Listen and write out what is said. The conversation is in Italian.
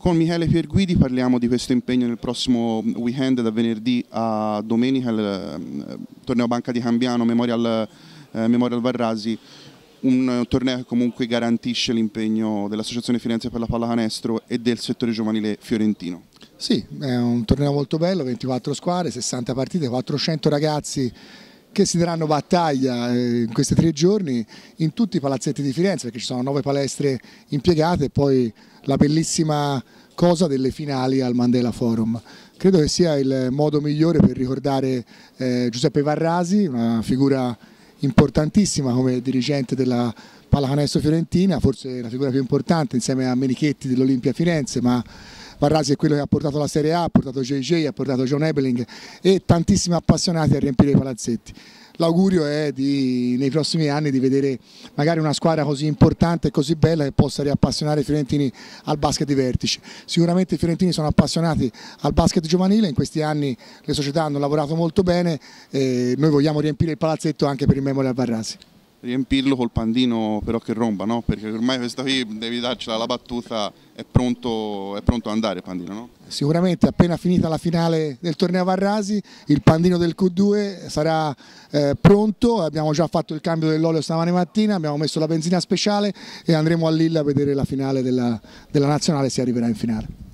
Con Michele Pierguidi parliamo di questo impegno nel prossimo weekend, da venerdì a domenica, il torneo Banca di Cambiano Memorial Varrasi, un torneo che comunque garantisce l'impegno dell'Associazione Firenze per la Pallacanestro e del settore giovanile fiorentino. Sì, è un torneo molto bello, 24 squadre, 60 partite, 400 ragazzi che si daranno battaglia in questi 3 giorni in tutti i palazzetti di Firenze, perché ci sono 9 palestre impiegate e poi la bellissima cosa delle finali al Mandela Forum. Credo che sia il modo migliore per ricordare Giuseppe Varrasi, una figura importantissima come dirigente della pallacanestro fiorentina, forse la figura più importante insieme a Menichetti dell'Olimpia Firenze, ma Varrasi è quello che ha portato la Serie A, ha portato JJ, ha portato John Ebeling e tantissimi appassionati a riempire i palazzetti. L'augurio è nei prossimi anni di vedere magari una squadra così importante e così bella che possa riappassionare i fiorentini al basket di vertice. Sicuramente i fiorentini sono appassionati al basket giovanile, in questi anni le società hanno lavorato molto bene e noi vogliamo riempire il palazzetto anche per il Memorial Varrasi. Riempirlo col pandino però che romba, no? Perché ormai questa qui devi darcela la battuta, è pronto ad andare il pandino, no? Sicuramente appena finita la finale del torneo Varrasi il pandino del Q2 sarà pronto, abbiamo già fatto il cambio dell'olio stamane mattina, abbiamo messo la benzina speciale e andremo a Lille a vedere la finale della nazionale se arriverà in finale.